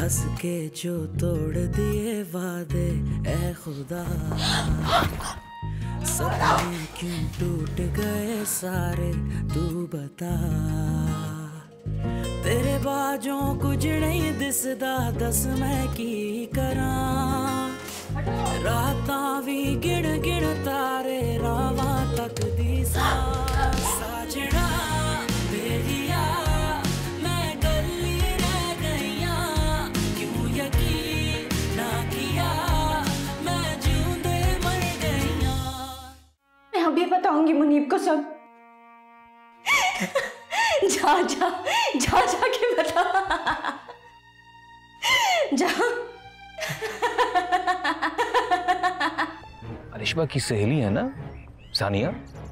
हंस के जो तोड़ दिए वादे ए खुदा, सपने क्यों टूट गए सारे तू बता। तेरे बाजों कुछ नहीं दिसदा, दस मैं की करा। रातां भी गिण गिण तारे रावां तक दी साजना बेलिया। मैं गली रह गईया, क्यों यकीन ना किया, मैं जिऊंदे मर गईया। मैं अभी बताऊंगी मुनीब को सब। जा जा जा जा के बता जा। अलिशबा की सहेली है ना सानिया?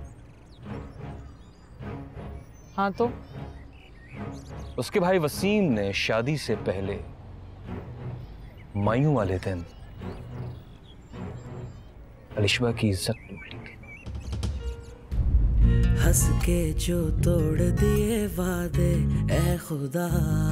हाँ तो उसके भाई वसीम ने शादी से पहले मायूं वाले दिन अलिशबा की इज्जत लूट ली। हंस के जो तोड़ दिए वादे ए खुदा।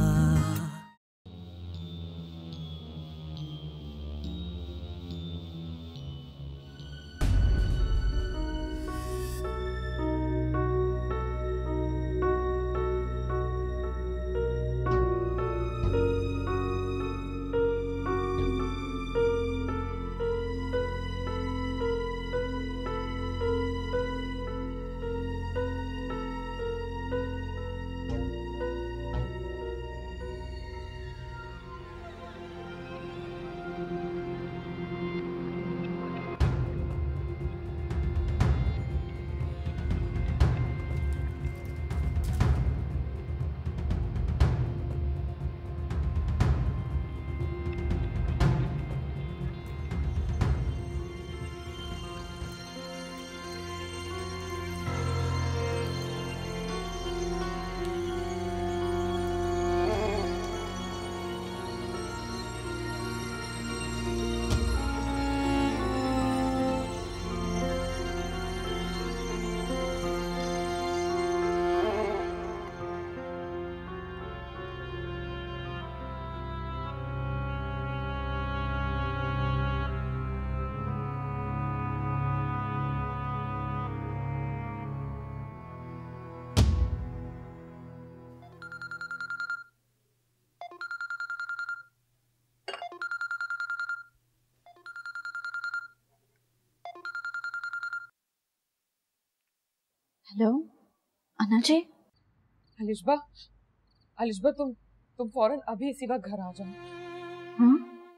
हेलो अन्ना जी। अलिशबा, अलिशबा तुम फौरन अभी इसी वक्त घर आ जाओ। हाँ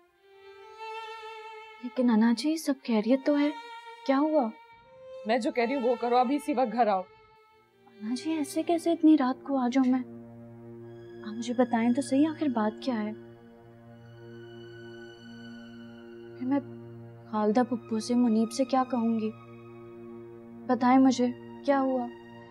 लेकिन अन्ना जी सब खैरियत तो है, क्या हुआ? मैं जो कह रही हूँ वो करो, अभी इसी वक्त घर आओ। अन्ना जी ऐसे कैसे इतनी रात को आ जाऊं मैं? आप मुझे बताएं तो सही आखिर बात क्या है। फिर मैं खालदा पुप्पो से मुनीब से क्या कहूंगी? बताएं मुझे क्या हुआ।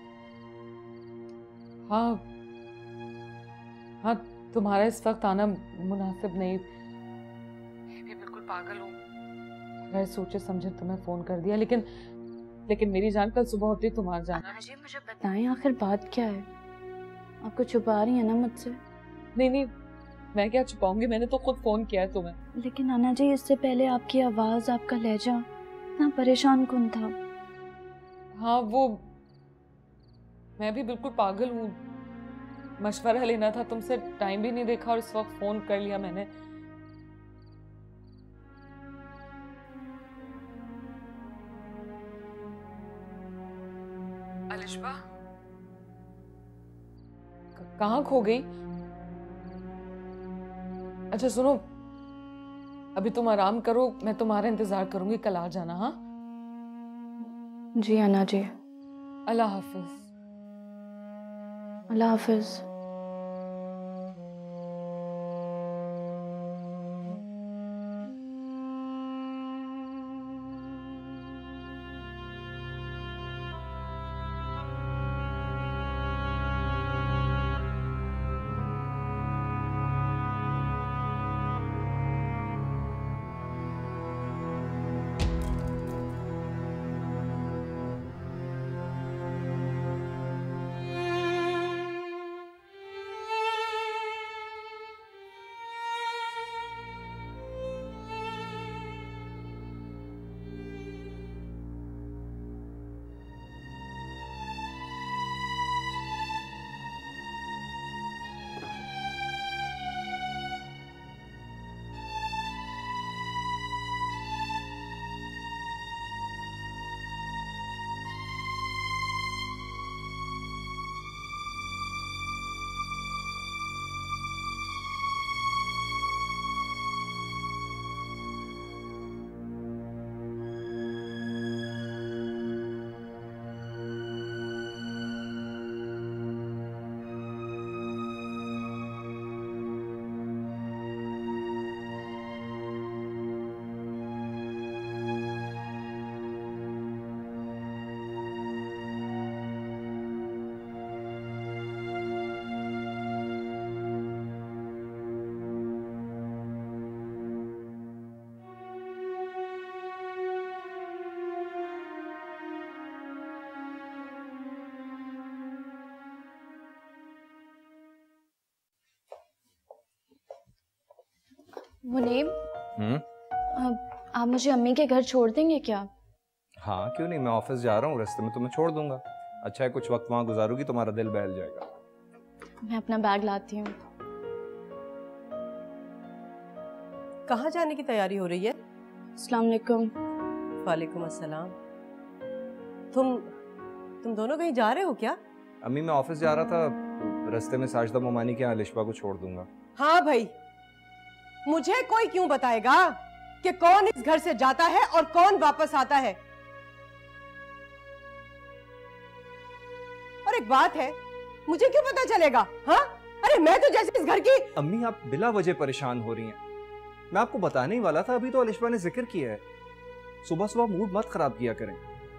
हाँ हाँ, तुम्हारा इस वक्त आना मुनासिब नहीं। मैं भी बिल्कुल पागल हूँ, मैं सोचे समझे तुम्हें फोन कर दिया, लेकिन मेरी जान कल सुबह होती तुम आ जाना। जी मुझे बताएं आखिर बात क्या है? आपको छुपा रही है ना मुझसे? नहीं, मैं क्या छुपाऊंगी, मैंने तो खुद फोन किया है तुम्हें। लेकिन अन्ना जी इससे पहले आपकी आवाज, आपका लहजा इतना परेशान कुन था। हाँ वो मैं भी बिल्कुल पागल हूँ, मशवरा लेना था तुमसे, टाइम भी नहीं देखा और इस वक्त फोन कर लिया मैंने। अलिशबा कहाँ खो गई? अच्छा सुनो, अभी तुम आराम करो, मैं तुम्हारा इंतजार करूंगी, कल आ जाना। हाँ जी अन्ना जी। अल्लाह हाफिज। अल्लाह हाफिज। मुनीब, आप मुझे अम्मी के घर छोड़ देंगे क्या? हाँ क्यों नहीं, मैं ऑफिस जा रहा हूँ, रास्ते में तुम्हें छोड़ दूंगा। अच्छा है कुछ वक्त वहाँ गुजारोगी, तुम्हारा दिल बहल जाएगा। मैं अपना बैग लाती हूँ। कहाँ जाने की तैयारी हो रही है? अस्सलाम वालेकुम। वालेकुम अस्सलाम। तुम दोनों कहीं जा रहे हो क्या? अम्मी मैं ऑफिस जा रहा था, रास्ते में साजिदा मोमानी के यहाँ अलिशबा को छोड़ दूंगा। हाँ भाई, मुझे कोई क्यों बताएगा कि कौन इस घर से जाता है और कौन वापस आता है? और एक बात है, मुझे क्यों पता चलेगा? हाँ, अरे मैं तो जैसे इस घर की। अम्मी आप बिला वजह परेशान हो रही हैं। मैं आपको बताने ही वाला था, अभी तो अलिशबा ने जिक्र किया है। सुबह सुबह मूड मत खराब किया करें।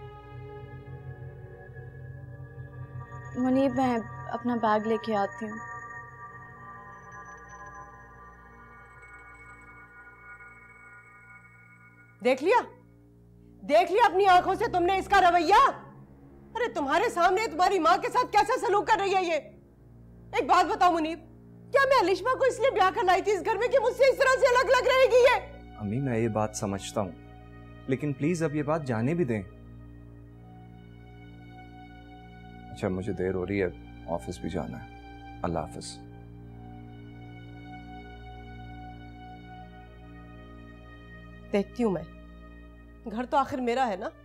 मुनीब, मैं अपना बैग लेके आती हूँ। देख लिया अपनी आंखों से तुमने इसका रवैया। अरे तुम्हारे सामने तुम्हारी माँ के साथ कैसा सलूक कर रही है ये। एक बात बताओ मुनीब, क्या मैं अलिशबा को इसलिए ब्याह कर लाई थी इस घर में कि मुझसे इस तरह से अलग लग रहेगी ये? अम्मी मैं ये बात समझता हूँ, लेकिन प्लीज अब ये बात जाने भी दें। अच्छा मुझे देर हो रही है, ऑफिस भी जाना है। अल्लाह हाफिज। देखती हूँ मैं, घर तो आखिर मेरा है ना।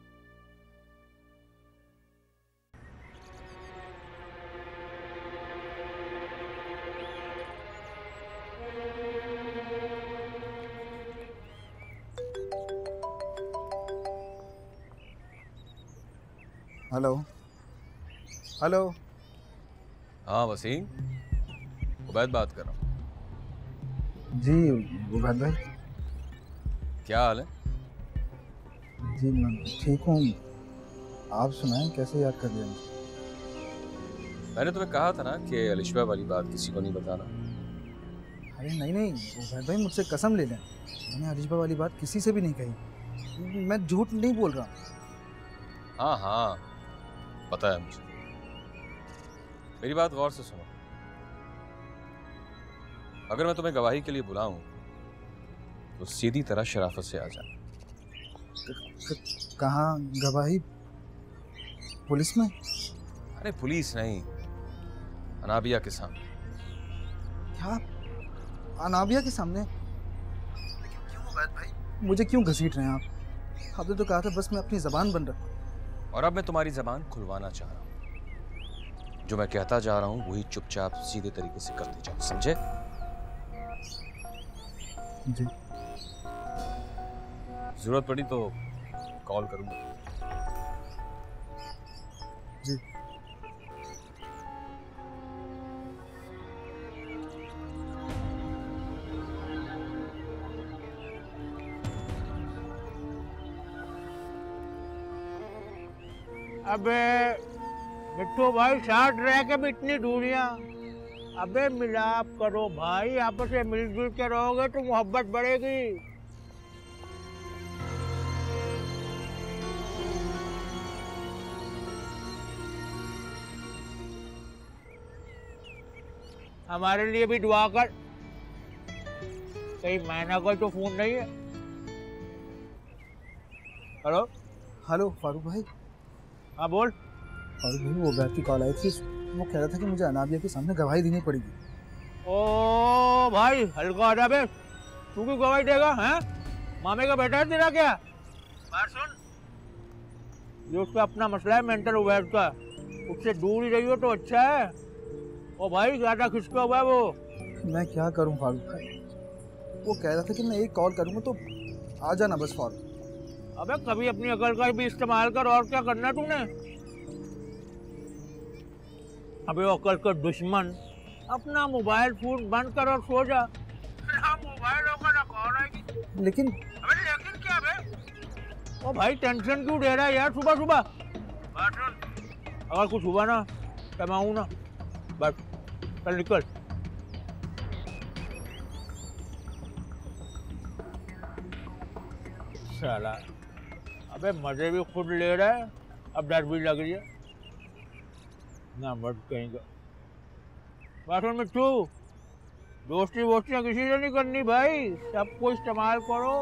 Hello hello. हाँ वसीम, उबैद बात कर रहा हूँ। जी उबैद भाई। क्या हाल है? जी मैं ठीक हूँ, आप सुनाएं, कैसे याद कर लिया मुझे? मैंने तुम्हें कहा था ना कि अलिशबा वाली बात किसी को नहीं बताना। अरे नहीं उबैद भाई, मुझसे कसम ले लें, मैंने अलिशबा वाली बात किसी से भी नहीं कही। मैं झूठ नहीं बोल रहा। हाँ हाँ पता है मुझे। मेरी बात गौर से सुनो। अगर मैं तुम्हें गवाही के लिए बुलाऊं तो सीधी तरह शराफत से आ जाना। कहाँ गवाही? पुलिस में? अरे पुलिस नहीं, अनाबिया के सामने। क्या अनाबिया के सामने? लेकिन क्यों उबैद भाई, मुझे क्यों घसीट रहे हैं आप? आपने तो कहा था बस मैं अपनी जबान बंद रखूं। और अब मैं तुम्हारी जबान खुलवाना चाह रहा हूँ। जो मैं कहता जा रहा हूँ वही चुपचाप सीधे तरीके से करते जाओ, समझे? जी। जरूरत पड़ी तो कॉल करूंगा। जी। अबे मिट्टू भाई, साथ रह के भी इतनी दूरियां। अबे मिलाप करो भाई, आपस में मिलजुल के रहोगे तो मोहब्बत बढ़ेगी। हमारे लिए भी दुआ कर। कहीं मैना कोई तो फोन नहीं है? हेलो हेलो फारूक भाई। हाँ बोल। फारूक भाई, वो बैठ की कॉल आई थी, वो कह रहा था कि मुझे अनाबिया के सामने गवाही देनी पड़ेगी। ओ भाई हल्का हो जा बे, तू क्यों गवाही देगा? हैं, मामे का बेटा है तेरा क्या? बात सुन, ये उसका अपना मसला है मेंटल उबैद का, उससे दूर ही रही हो तो अच्छा है। ओ भाई ज्यादा खिसका हुआ है वो। मैं क्या करूं फारूक भाई, वो कह रहा था कि मैं एक कॉल करूंगा तो आ जाना बस फारूक। अबे कभी अपनी अकल का भी इस्तेमाल कर, और क्या करना तूने? अबे अकल का दुश्मन, अपना मोबाइल फोन बंद कर और सो जा। ना मोबाइल होगा ना कॉल आएगी। लेकिन अबे लेकिन क्या बे? ओ भाई टेंशन क्यों दे रहा है यार सुबह सुबह? बात सुन, अगर कुछ हुआ ना तो मैं आऊँ ना, बस चल निकल। साला, अबे मजे भी खुद ले रहा है, अब डर भी लग रही है ना, मत कहेंगे। बात सुन मिट्टू, दोस्ती वोस्तियां किसी से नहीं करनी भाई, सबको इस्तेमाल करो।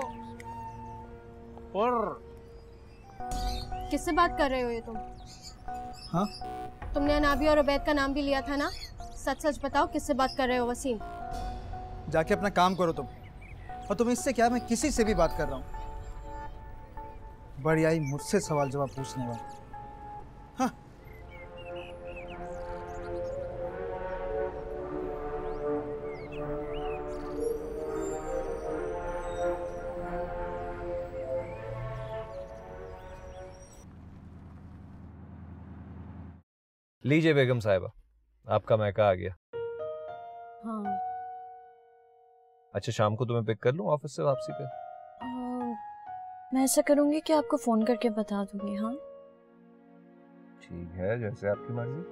और किससे बात कर रहे हो ये तुम? हाँ? तुमने अनाबिया और उबैद का नाम भी लिया था ना? सच सच बताओ किससे बात कर रहे हो वसीम? जाके अपना काम करो तुम। और तुम इससे क्या, मैं किसी से भी बात कर रहा हूँ। बड़ी आई मुझसे सवाल जवाब पूछने वाली। हाँ। लीजिए बेगम साहिबा, आपका मैका आ गया। हाँ। अच्छा, शाम को तुम्हें पिक कर लूं ऑफिस से वापसी पे? मैं ऐसा करूंगी कि आपको फोन करके बता दूंगी। हाँ ठीक है, जैसे आपकी मर्जी।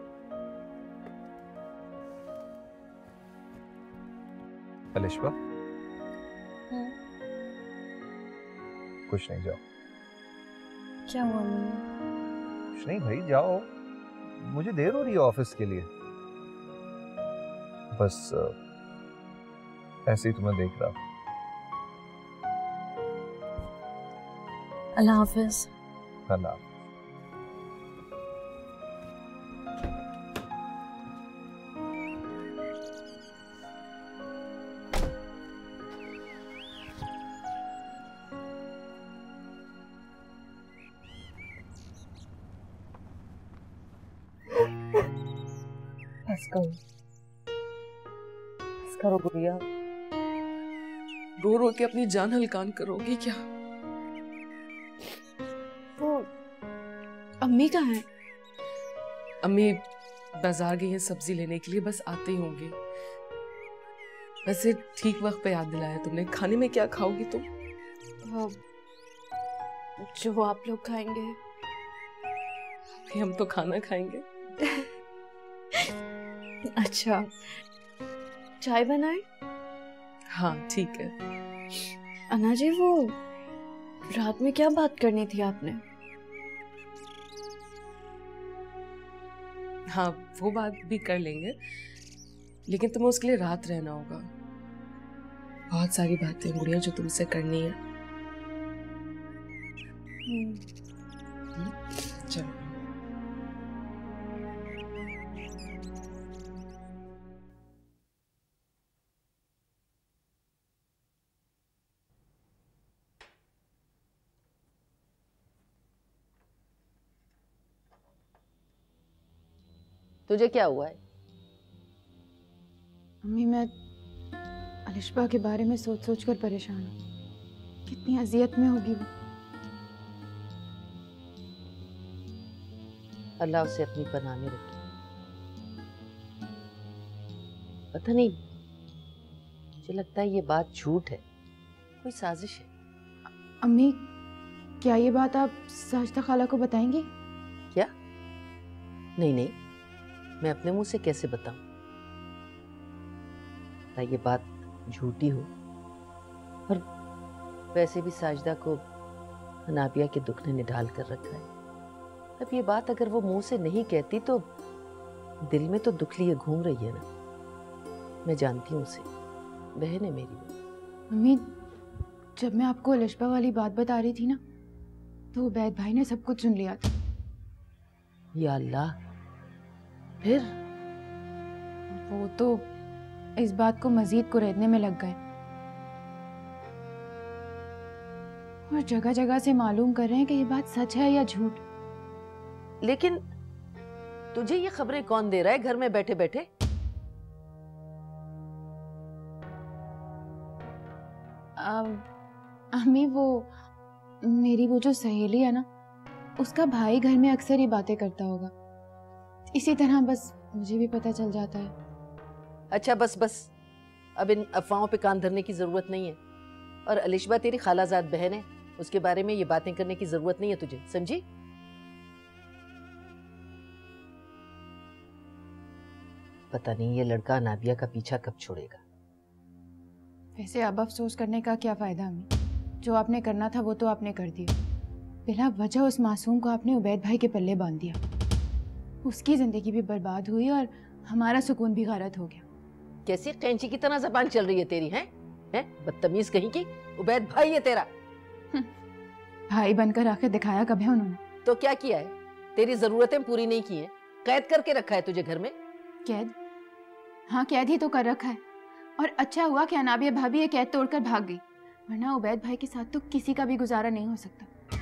अलिशबा, कुछ नहीं, जाओ। क्या हुआ मम्मी? कुछ नहीं भाई, जाओ, मुझे देर हो रही है ऑफिस के लिए। बस ऐसे ही तुम्हें देख रहा। अल्लाह हाफिज। अल्लाह। बस करो गुड़िया, रो रो के अपनी जान हलकान करोगी क्या? वो अम्मी कहाँ है? अम्मी बाजार गई है सब्जी लेने के लिए, बस आते ही होंगे। वैसे ठीक वक्त पे याद दिलाया तुमने। खाने में क्या खाओगी तुम? जो आप लोग खाएंगे। हम तो खाना खाएंगे। अच्छा, चाय बनाए? हाँ ठीक है। अन्ना जी, वो रात में क्या बात करनी थी आपने? हाँ वो बात भी कर लेंगे, लेकिन तुम्हें उसके लिए रात रहना होगा। बहुत सारी बातें गुड़िया जो तुमसे करनी है। चलो। तुझे क्या हुआ है? अम्मी, मैं अलिशबा के बारे में सोच सोच कर परेशान हूँ। कितनी अजियत में होगी वो। अल्लाह उसे अपनी पनाह में रखे। पता नहीं, मुझे लगता है ये बात झूठ है, कोई साजिश है। अम्मी, क्या ये बात आप साजिदा खाला को बताएंगी? क्या? नहीं नहीं, मैं अपने मुंह से कैसे बताऊं? ये बात झूठी हो। और वैसे भी साजिदा को अनाबिया के दुख ने निढाल कर रखा है। अब ये बात अगर वो मुंह से नहीं कहती तो दिल में तो दुख लिए घूम रही है ना। मैं जानती हूँ उसे, बहन है मेरी। अम्मी, जब मैं आपको अलिशबा वाली बात बता रही थी ना, तो उबैद भाई ने सब कुछ सुन लिया था। या अल्लाह, फिर? वो तो इस बात को मजीद कुरेदने में लग गए और जगह जगह से मालूम कर रहे हैं कि ये बात सच है या झूठ। लेकिन तुझे ये खबरें कौन दे रहा है घर में बैठे बैठे? अम्मी, वो मेरी वो जो सहेली है ना, उसका भाई घर में अक्सर ही बातें करता होगा। इसी तरह बस मुझे भी पता चल जाता है। अच्छा बस बस, अब इन अफवाहों पे कान धरने की जरूरत नहीं है। और अलिशबा तेरी खालाजाद बहन है, उसके बारे में ये बातें करने की जरूरत नहीं है तुझे, समझी? पता नहीं ये लड़का अनाबिया का पीछा कब छोड़ेगा। वैसे अब अफसोस करने का क्या फायदा अम्मी? जो आपने करना था वो तो आपने कर दिया। बिला वजह उस मासूम को आपने उबैद भाई के पल्ले बांध दिया। उसकी जिंदगी भी बर्बाद हुई और हमारा सुकून भी गारत हो गया। कैसी कैंची की तरह जबान चल रही है तेरी, हैं? बदतमीज कहीं की। उबैद भाई है तेरा। भाई बनकर आके दिखाया कब है उन्होंने? तो क्या किया है? तेरी जरूरतें पूरी नहीं की हैं, कैद करके रखा है तुझे घर में। कैद? हाँ, कैद ही तो कर रखा है। और अच्छा हुआ कि अनाबिया भाभी ये कैद तोड़कर भाग गई, वरना उबैद भाई के साथ तो किसी का भी गुजारा नहीं हो सकता।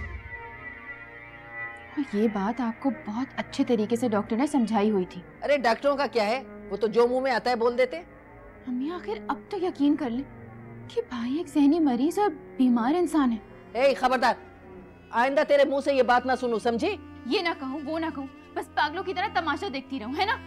और ये बात आपको बहुत अच्छे तरीके से डॉक्टर ने समझाई हुई थी। अरे डॉक्टरों का क्या है, वो तो जो मुंह में आता है बोल देते। अम्मी आखिर अब तो यकीन कर ले कि भाई एक ज़हनी मरीज और बीमार इंसान है। ए खबरदार, आइंदा तेरे मुंह से ये बात ना सुनूं, समझी? ये ना कहूँ वो ना कहूँ, बस पागलों की तरह तमाशा देखती रहूं, है ना?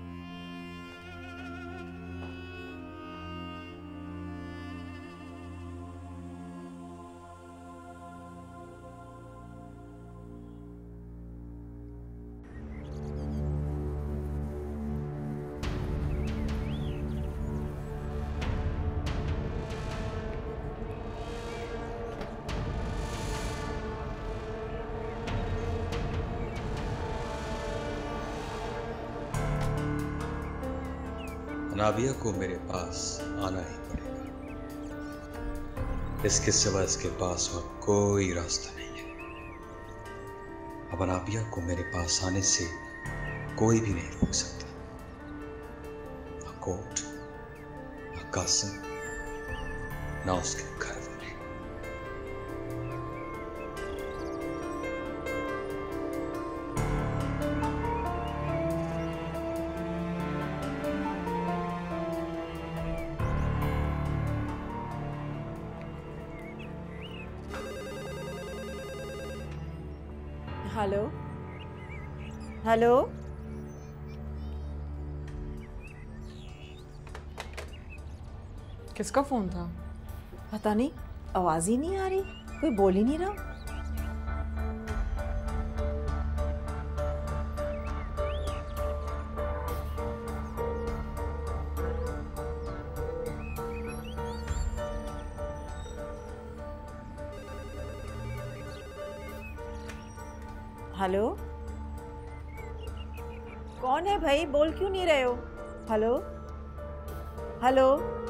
अनाबिया को मेरे पास आना ही पड़ेगा। इसके सिवा इसके पास और कोई रास्ता नहीं है। अब अनाबिया को मेरे पास आने से कोई भी नहीं रोक सकता, ना कोर्ट, ना कासिम, ना उसके घर वाले। हेलो हेलो, किसका फोन था? पता नहीं, आवाज ही नहीं आ रही, कोई बोल ही नहीं रहा। हेलो, कौन है भाई, बोल क्यों नहीं रहे हो? हेलो हेलो,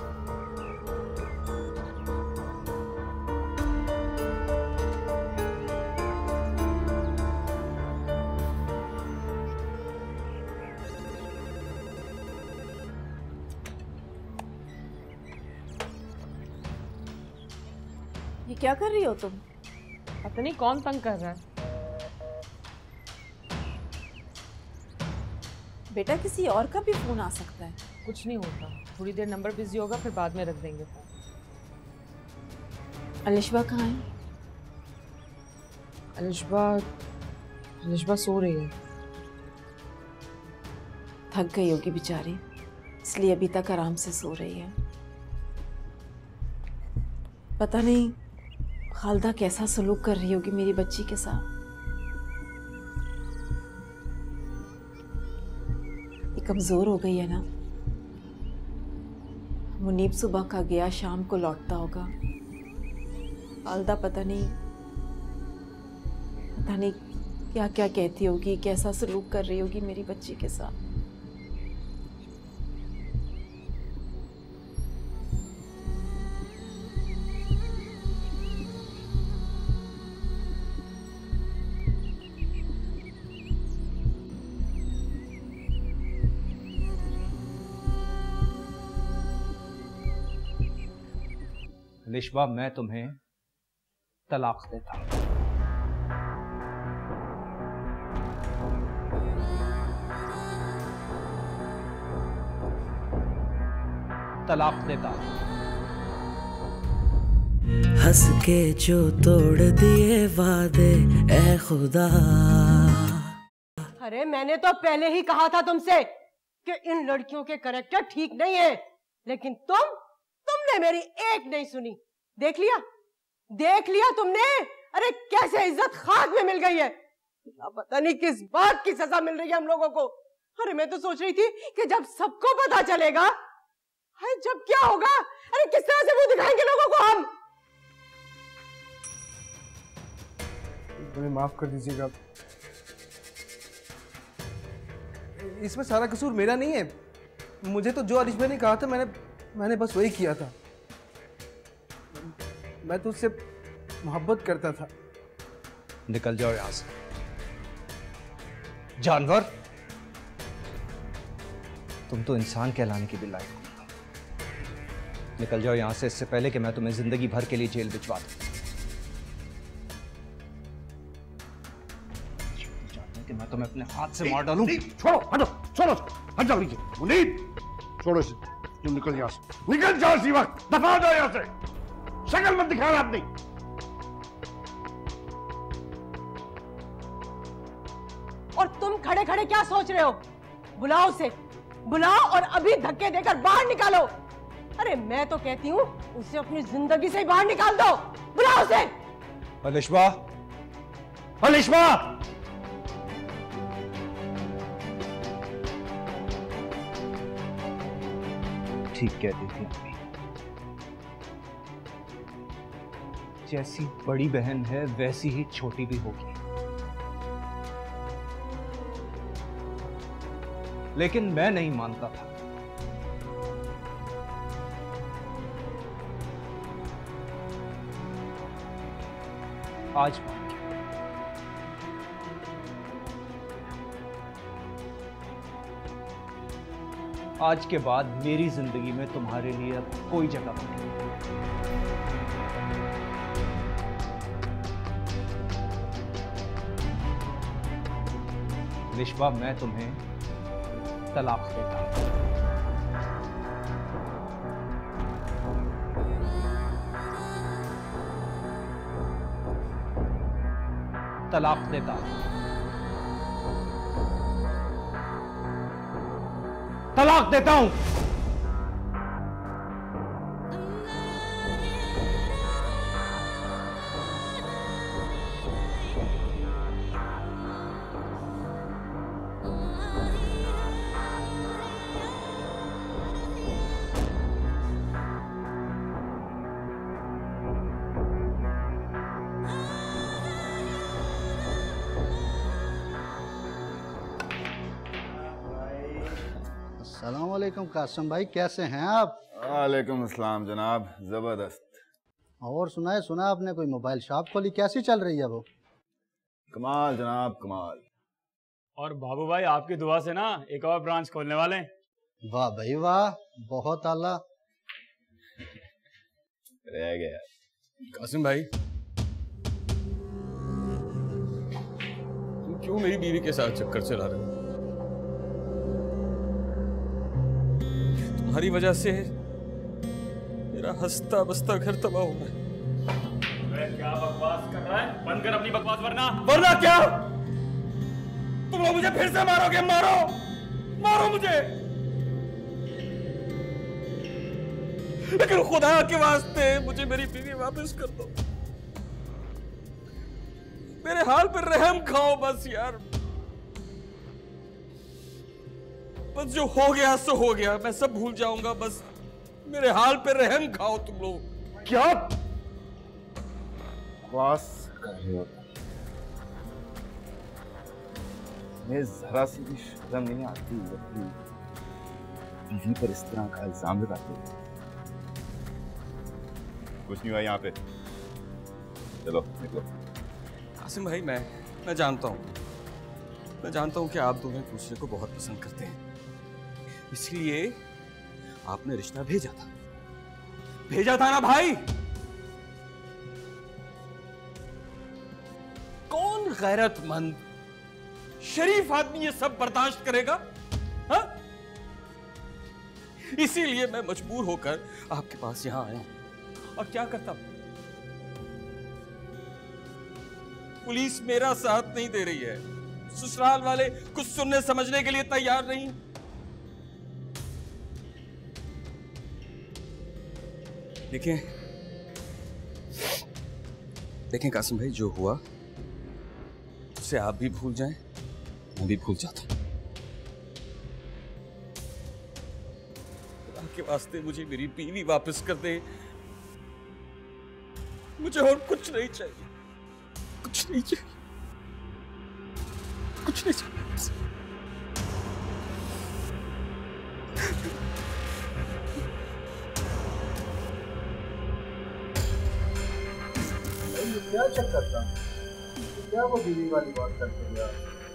ये क्या कर रही हो तुम? पता नहीं कौन तंग कर रहा है। बेटा किसी और का भी फोन आ सकता है। कुछ नहीं होता, थोड़ी देर नंबर बिजी होगा, फिर बाद में रख देंगे फोन। अलिशबा कहाँ है? अलिशबा सो रही है। थक गई होगी बेचारी, इसलिए अभी तक आराम से सो रही है। पता नहीं खालदा कैसा सलूक कर रही होगी मेरी बच्ची के साथ। ये कमजोर हो गई है ना। मुनीब सुबह का गया, शाम को लौटता होगा। खालदा पता नहीं क्या क्या कहती होगी, कैसा सलूक कर रही होगी मेरी बच्ची के साथ। लिशबा, मैं तुम्हें तलाक देता हूं। तलाक देता हूं। हंस के जो तोड़ दिए वादे ए खुदा। अरे मैंने तो पहले ही कहा था तुमसे कि इन लड़कियों के करैक्टर ठीक नहीं है, लेकिन तुमने मेरी एक नहीं सुनी। देख लिया तुमने। अरे कैसे इज्जत खाक में मिल गई है। पता नहीं किस बात की सजा मिल रही है हम लोगों को। अरे मैं तो सोच रही थी कि जब सबको पता चलेगा, अरे जब क्या होगा, अरे किस तरह से मुंह दिखाएंगे लोगों को हम। मुझे माफ कर दीजिएगा, इसमें सारा कसूर मेरा नहीं है। मुझे तो जो अलिशबा ने कहा था मैंने बस वही किया था। मैं तो उससे मोहब्बत करता था। निकल जाओ यहां से जानवर। तुम तो इंसान कहलाने की भी लायक हो। निकल जाओ यहां से, इससे पहले कि मैं तुम्हें जिंदगी भर के लिए जेल भिजवा दूं। कि मैं तुम्हें अपने हाथ से मार डालूं। छोड़ो, हटो, छोड़ो, हट जाओ नीचे। मुनीब, छोड़ो इसे, तुम निकल यहां से, निकल जाओ इसी वक्त, दफा जाओ यहां से, शक्ल मत दिखाना अपनी। और तुम खड़े खड़े क्या सोच रहे हो? बुलाओ उसे, बुलाओ और अभी धक्के देकर बाहर निकालो। अरे मैं तो कहती हूँ उसे अपनी जिंदगी से बाहर निकाल दो। बुलाओ उसे। अलिशबा, अलिशबा। ठीक कहती थी अम्मी, जैसी बड़ी बहन है वैसी ही छोटी भी होगी। लेकिन मैं नहीं मानता था। आज आज के बाद मेरी जिंदगी में तुम्हारे लिए अब कोई जगह नहीं। अलिशबा, मैं तुम्हें तलाक देता हूं। तलाक देता हूं। तलाक देता हूं। अस्सलामुअलैकुम कासिम भाई, कैसे हैं आप? वालेकुम अस्सलाम जनाब, जबरदस्त। और सुना आपने कोई मोबाइल शॉप खोली, कैसी चल रही है वो? कमाल जनाब, कमाल। और बाबू भाई आपकी दुआ से ना एक और ब्रांच खोलने वाले हैं। वाह भाई वाह, बहुत आला। रह गया कासिम भाई, तुम क्यों मेरी बीवी के साथ चक्कर चला रहे हो? तुम्हारी वजह से मेरा हंसता बसता घर तबाह हुआ है। क्या बकवास कर रहा है? बंद कर अपनी बकवास, वरना क्या? तुम लोग मुझे फिर से मारोगे? मारो, मारो मुझे, लेकिन खुदा के वास्ते मुझे मेरी बीवी वापस कर दो। मेरे हाल पर रहम खाओ बस यार। बस जो हो गया सो हो गया, मैं सब भूल जाऊंगा। बस मेरे हाल पे रहम खाओ तुम लोग। क्या बकवास कर रहे हो? मैं जरा सी भी शर्म नहीं आती अपनी बीवी पर इस तरह का इल्जाम लगाते हो? कुछ नहीं हुआ यहाँ पे, चलो निकलो। कासिम भाई, मैं जानता हूं कि आप दोनों एक दूसरे को बहुत पसंद करते हैं, इसलिए आपने रिश्ता भेजा था ना भाई। कौन गैरतमंद शरीफ आदमी ये सब बर्दाश्त करेगा? हाँ? इसीलिए मैं मजबूर होकर आपके पास यहां आया हूं। और क्या करता, पुलिस मेरा साथ नहीं दे रही है, ससुराल वाले कुछ सुनने समझने के लिए तैयार नहीं। देखें कासिम भाई, जो हुआ उसे आप भी भूल जाएं, मैं भी भूल जाता हूं। खुदा के वास्ते मुझे मेरी बीवी वापस कर दे, मुझे और कुछ नहीं चाहिए, कुछ नहीं चाहिए, कुछ नहीं चाहिए। क्या चक्कर था? क्या वो बीवी वाली बात करते यार?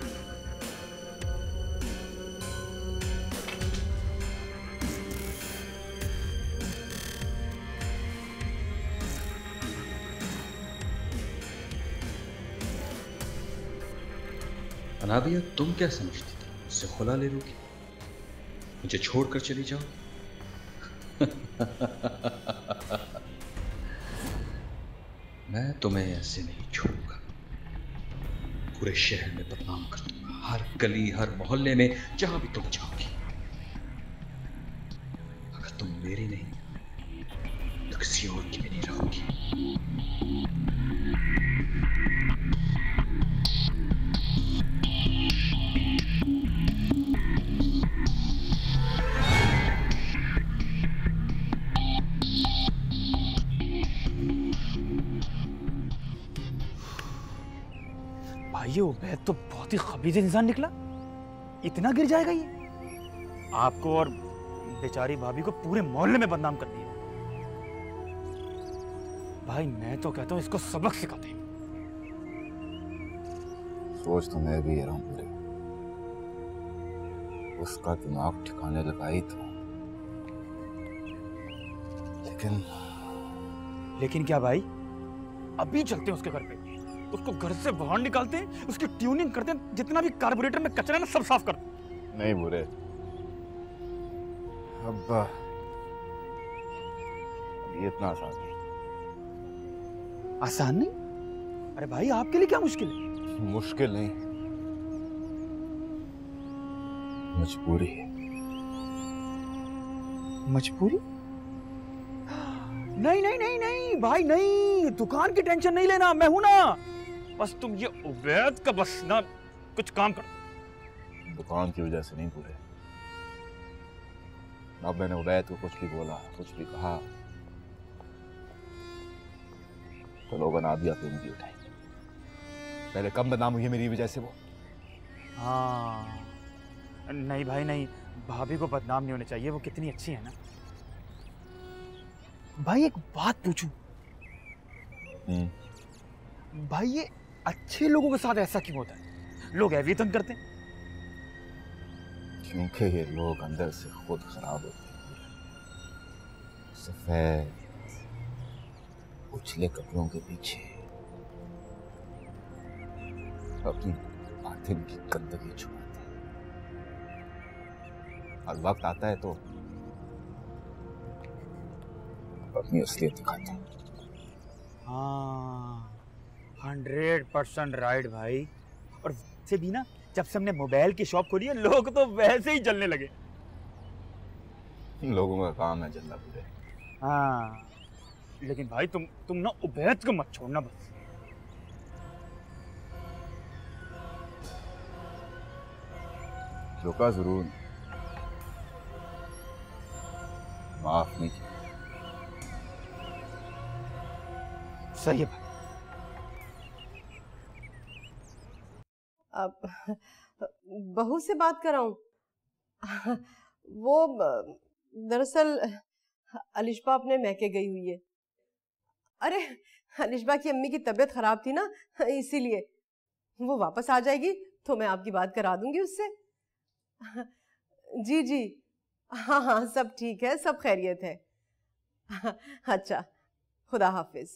अनाबिया, तुम क्या समझती थी मुझसे खुला ले लोगी, मुझे छोड़कर चली जाओ? मैं तुम्हें ऐसे नहीं छोड़ूंगा। पूरे शहर में बदनाम कर दूंगा, हर गली हर मोहल्ले में, जहां भी तुम जाओगी। अगर तुम मेरी नहीं तो किसी और की भी नहीं रहोगी। ये उबैद तो बहुत ही खबीज इंसान निकला, इतना गिर जाएगा ये? आपको और बेचारी भाभी को पूरे मोहल्ले में बदनाम कर दिया। भाई मैं तो कहता हूँ इसको सबक सिखाते हैं। सोच तो मैं भी रहा हूँ पूरे, उसका दिमाग ठिकाने लगाई तो, लेकिन क्या भाई? अभी चलते हैं उसके घर पे, उसको घर से बाहर निकालते हैं, उसकी ट्यूनिंग करते हैं, जितना भी कार्बोरेटर में कचरा है ना सब साफ करते हैं। नहीं बुरे, अब ये इतना आसान नहीं। आसान नहीं? अरे भाई आपके लिए क्या मुश्किल है? मुश्किल नहीं, मजबूरी है। मजबूरी? नहीं नहीं नहीं नहीं भाई नहीं, दुकान की टेंशन नहीं लेना, मैं हूं ना। बस तुम ये उबैद का बस ना कुछ काम करो। दुकान की वजह से नहीं पूरे। अब मैंने उबैद को कुछ भी बोला, कुछ भी कहा तो लोग अनाबिया पे उंगली उठाएंगे। पहले कम बदनाम हुई है मेरी वजह से वो। हाँ नहीं भाई नहीं, भाभी को बदनाम नहीं होने चाहिए, वो कितनी अच्छी है ना। भाई एक बात पूछूं? भाई ये अच्छे लोगों के साथ ऐसा क्यों होता है? लोग ऐवी तंग करते हैं। क्योंकि ये लोग अंदर से खुद खराब होते हैं। सफेद उछले कपड़ों के पीछे अपनी बातिन की गंदगी छुपाते हैं, और वक्त आता है तो अपनी असलियत दिखाते हैं। हाँ 100% राइट भाई। और से भी ना, जब से हमने मोबाइल की शॉप खोली है, लोग तो वैसे ही जलने लगे। लोगों का काम है जलना पूरे। हाँ लेकिन भाई तुम ना उबैद को मत छोड़ना बस। रोका जरूर, माफ नहीं किया। सही है भाई। अब बहू से बात कराऊं? वो दरअसल अलिशबा अपने मैके गई हुई है। अरे अलिशबा की अम्मी की तबीयत खराब थी ना, इसीलिए वो वापस आ जाएगी तो मैं आपकी बात करा दूंगी उससे। जी जी हाँ हाँ सब ठीक है, सब खैरियत है। अच्छा खुदा हाफिज।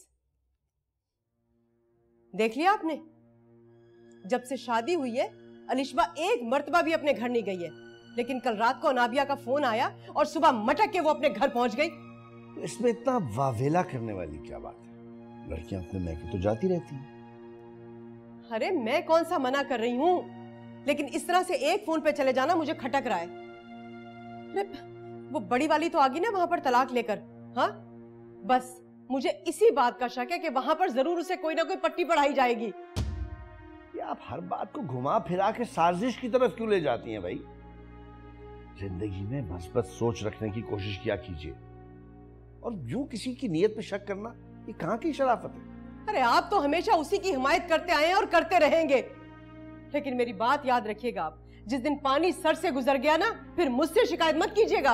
देख लिया आपने, जब से शादी हुई है अलिशबा एक मर्तबा भी अपने घर नहीं गई है, लेकिन कल रात को अनाबिया का फोन आया और सुबह मटक के वो अपने घर पहुंच गई। तो इसमें इतना वावेला करने वाली क्या बात है? लड़कियां अपने मैके तो जाती रहती हैं। अरे मैं कौन सा मना कर रही हूँ, लेकिन इस तरह से एक फोन पे चले जाना मुझे खटक रहा है। अरे वो बड़ी वाली तो आ गई ना वहां पर तलाक लेकर। हाँ बस मुझे इसी बात का शक है कि वहां पर जरूर उसे कोई ना कोई पट्टी पढ़ाई जाएगी। ये आप हर बात को घुमा फिरा के साजिश की तरफ क्यों ले जाती हैं भाई? जिंदगी में مثبت सोच रखने की कोशिश किया कीजिए, और यूं किसी की नीयत पे शक करना ये कहां की शराफत है? अरे आप तो हमेशा उसी की हिमायत करते आए हैं और करते रहेंगे, लेकिन मेरी बात याद रखिएगा आप, जिस दिन पानी सर से गुजर गया ना, फिर मुझसे शिकायत मत कीजिएगा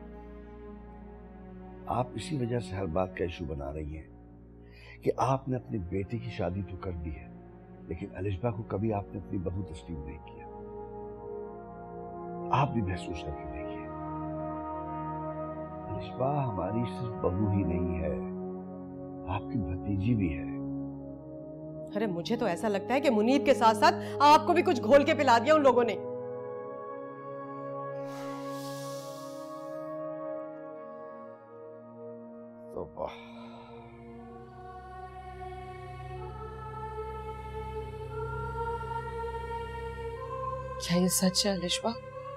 आप इसी वजह से हर बात का इशू बना रही हैं कि आपने अपनी बेटी की शादी तो कर दी है, लेकिन अलिशबा को कभी आपने अपनी बहू तस्लीम नहीं किया। आप भी महसूस करके देखिए, अलिशबा हमारी सिर्फ बहू ही नहीं है, आपकी भतीजी भी है। अरे मुझे तो ऐसा लगता है कि मुनीब के साथ साथ आपको भी कुछ घोल के पिला दिया उन लोगों ने। क्या ये सच है अलिशबा?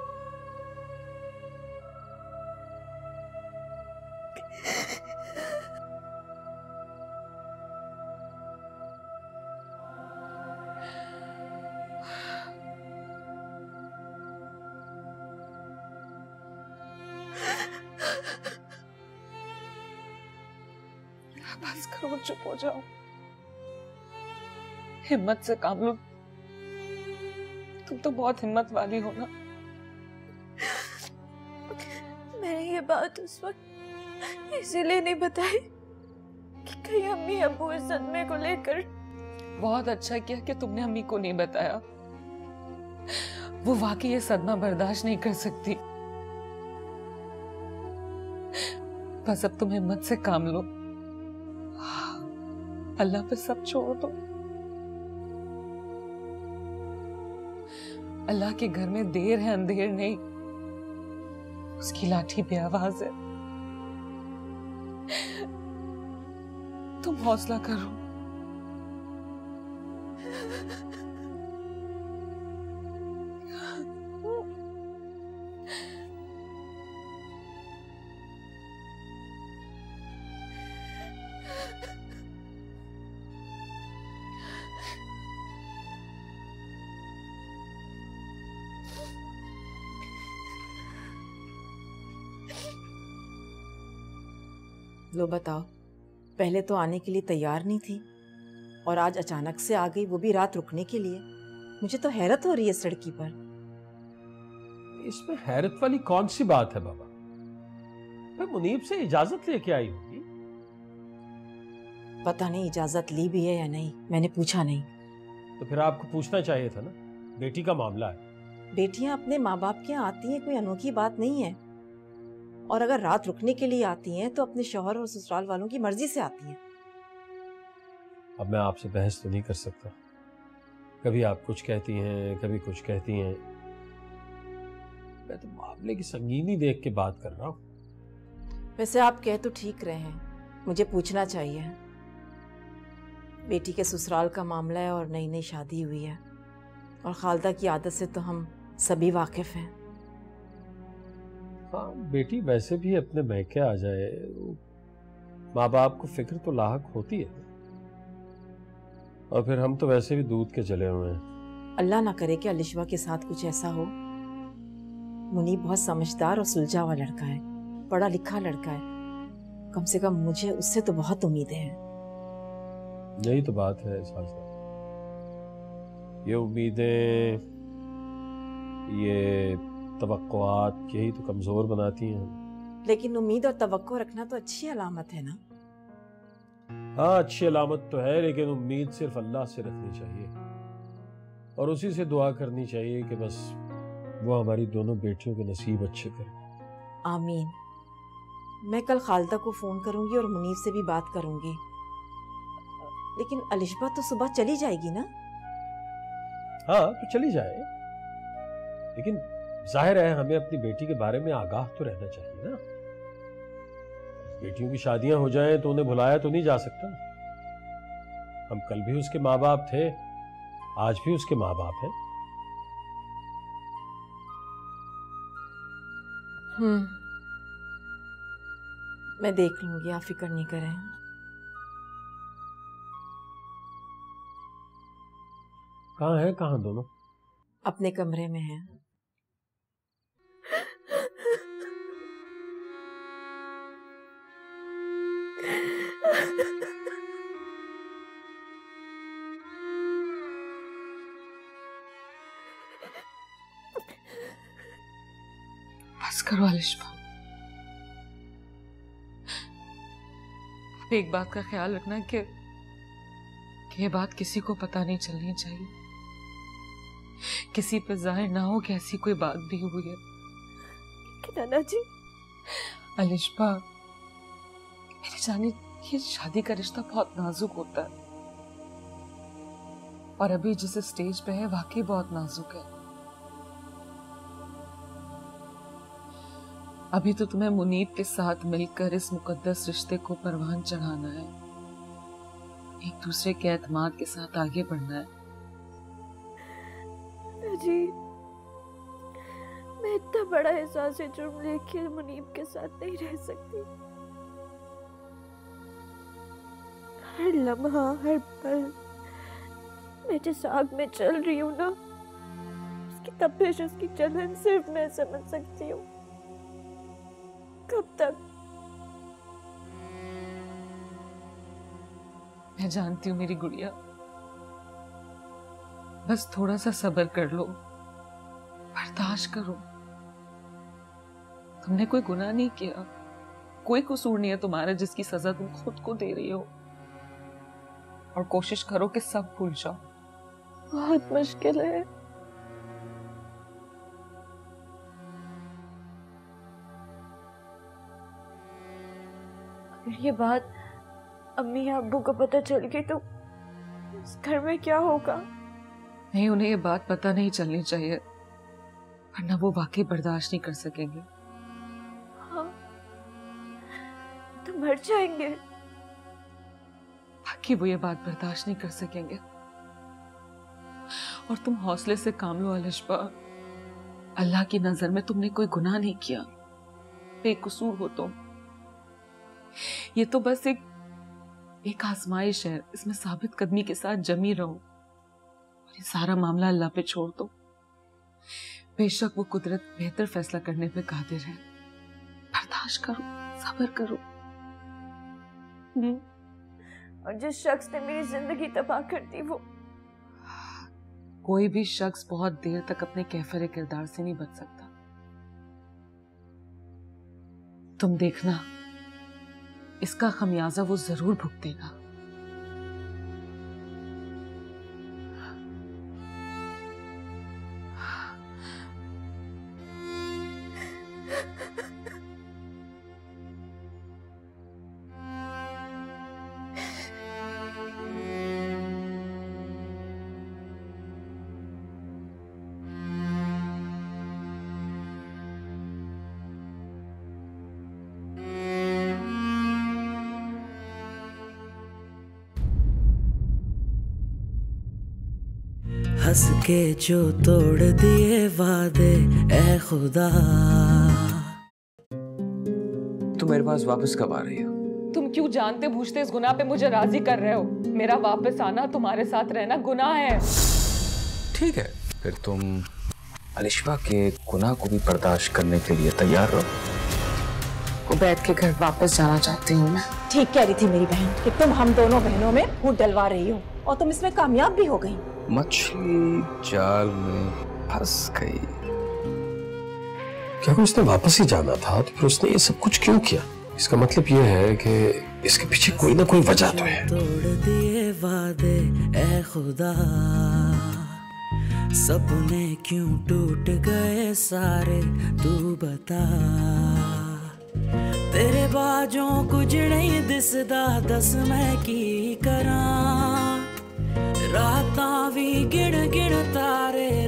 बस करो, चुप हो जाओ, हिम्मत से काम लो। तुम तो बहुत हिम्मत वाली हो ना। मैंने ये बात उस वक्त इसीलिए नहीं बताई कि कहीं अम्मी अब्बू इस सदमे को लेकर। बहुत अच्छा किया कि तुमने अम्मी को नहीं बताया, वो वाकई ये सदमा बर्दाश्त नहीं कर सकती। बस अब तुम हिम्मत से काम लो, अल्लाह पे सब छोड़ दो। अल्लाह के घर में देर है अंधेर नहीं, उसकी लाठी बेआवाज है। तुम हौसला करो। लो बताओ, पहले तो आने के लिए तैयार नहीं थी और आज अचानक से आ गई, वो भी रात रुकने के लिए। मुझे तो हैरत हो रही है इस लड़की पर। इसमें हैरत वाली कौन सी बात है बाबा? मैं मुनीब से इजाजत लेके आई होगी। पता नहीं इजाजत ली भी है या नहीं, मैंने पूछा नहीं। तो फिर आपको पूछना चाहिए था ना, बेटी का मामला है। बेटियां अपने माँ बाप के यहाँ आती हैं, कोई अनोखी बात नहीं है। और अगर रात रुकने के लिए आती हैं तो अपने शौहर और ससुराल वालों की मर्जी से आती हैं। अब मैं आपसे बहस तो नहीं कर सकता, कभी आप कुछ कहती हैं कभी कुछ कहती हैं। मैं तो मामले की संगीनी देख के बात कर रहा हूँ। वैसे आप कह तो ठीक रहे हैं, मुझे पूछना चाहिए। बेटी के ससुराल का मामला है और नई नई शादी हुई है, और खालदा की आदत से तो हम सभी वाकिफ हैं। हाँ, बेटी वैसे भी अपने मैके आ जाए, माँ बाप को फिक्र तो लाहक होती है। और फिर हम तो वैसे भी दूध के चले हुए हैं। अल्लाह ना करे कि अलिशबा के साथ कुछ ऐसा हो। मुनीब बहुत समझदार और सुलझा हुआ लड़का है, पढ़ा लिखा लड़का है। कम से कम मुझे उससे तो बहुत उम्मीदें हैं। यही तो बात है साजदा, ये उम्मीदें, ये तवक्कुआत, यही तो कमजोर बनाती हैं। लेकिन उम्मीद और तवक्को रखना तो अच्छी अलामत है ना। हाँ, अच्छी अलामत तो है, लेकिन उम्मीद सिर्फ अल्लाह से रखनी चाहिए और उसी से दुआ करनी चाहिए कि बस वो हमारी दोनों बेटियों के नसीब अच्छे करे। आमीन। मैं कल खालदा को फोन करूंगी और मुनीब से भी बात करूंगी। लेकिन अलिशबा तो सुबह चली जाएगी ना? हाँ, तो चली जाए, लेकिन जाहिर है हमें अपनी बेटी के बारे में आगाह तो रहना चाहिए ना। बेटियों की शादियां हो जाएं तो उन्हें भुलाया तो नहीं जा सकता। हम कल भी उसके माँ बाप थे, आज भी उसके माँ बाप हैं। मैं देख लूंगी, आप फिक्र नहीं करें। कहाँ है, कहाँ दोनों? अपने कमरे में हैं। अलिशबा, एक बात का ख्याल रखना कि ये बात किसी को पता नहीं चलनी चाहिए, किसी पे जाहिर ना हो कि ऐसी कोई बात भी हुई है। नाना जी, अलिशबा मेरी जानी, ये शादी का रिश्ता बहुत नाजुक होता है और अभी जिस स्टेज पे है वाकई बहुत नाजुक है। अभी तो तुम्हें मुनीब के साथ मिलकर इस मुकद्दस रिश्ते को परवान चढ़ाना है, एक दूसरे के एतमाद के साथ आगे बढ़ना है। जी, मैं इतना बड़ा एहसास जुर्म लेके मुनीब के साथ नहीं रह सकती। हर लम्हा, हर पल मैं जिस आग में चल रही हूँ ना, उसकी तपिश, उसकी जलन सिर्फ मैं समझ सकती हूँ। कब तक? मैं जानती हूँ मेरी गुड़िया, बस थोड़ा सा सब्र कर लो, बर्दाश्त करो। तुमने कोई गुनाह नहीं किया, कोई कसूर नहीं है तुम्हारा जिसकी सजा तुम खुद को दे रही हो। और कोशिश करो कि सब भूल जाओ। बहुत मुश्किल है। अगर ये बात अम्मी या अब्बू को पता चल गई तो इस घर में क्या होगा? नहीं, उन्हें ये बात पता नहीं चलनी चाहिए, वरना वो वाकई बर्दाश्त नहीं कर सकेंगे। हाँ, तो मर जाएंगे। बाकी वो ये बात बर्दाश्त नहीं कर सकेंगे। और तुम हौसले से काम लो अलिशबा, अल्लाह की नजर में तुमने कोई गुनाह नहीं किया, बेकसूर हो तुम। ये तो बस एक आजमाइश है, इसमें साबित कदमी के साथ जमी रहो और ये सारा मामला अल्लाह पे छोड़ दो। बेशक वो कुदरत बेहतर फैसला करने पे कादिर है। बर्दाश्त करो, सब्र करो। और जिस शख्स ने मेरी जिंदगी तबाह कर दी, वो कोई भी शख्स बहुत देर तक अपने कैफर किरदार से नहीं बच सकता। तुम देखना, इसका खमियाजा वो जरूर भुगतेगा। हंस के जो तोड़ दिए वादे ए खुदा। तुम मेरे पास वापस कब आ रही हो? तुम क्यों जानते बूझते इस गुनाह पे मुझे राजी कर रहे हो? मेरा वापस आना, तुम्हारे साथ रहना गुनाह है। ठीक है, फिर तुम अलिशबा के गुनाह को भी बर्दाश्त करने के लिए तैयार रहो। उबैद के घर वापस जाना चाहती हूँ मैं। ठीक कह रही थी मेरी बहन कि तुम हम दोनों बहनों में फूट डलवा रही हो और तुम इसमें कामयाब भी हो गई। मछली जाल में फंस गई। क्या उसने वापस ही जाना था, तो फिर उसने ये सब कुछ क्यों किया? इसका मतलब ये है कि इसके पीछे कोई ना कोई वजह तो है। तोड़ दिए वादे ए खुदा, सपने क्यों टूट गए सारे, तू बता। तेरे बाजों कुछ नहीं दिसदा, दस मैं की करा। रातां भी गिण गिण तारे